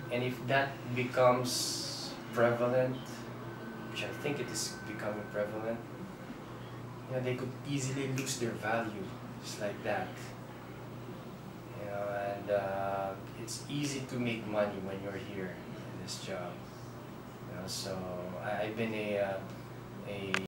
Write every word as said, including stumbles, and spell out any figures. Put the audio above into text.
And if that becomes prevalent, which I think it is becoming prevalent, you know, they could easily lose their value, just like that. You know, and uh, it's easy to make money when you're here in this job. You know, so I, I've been a uh, a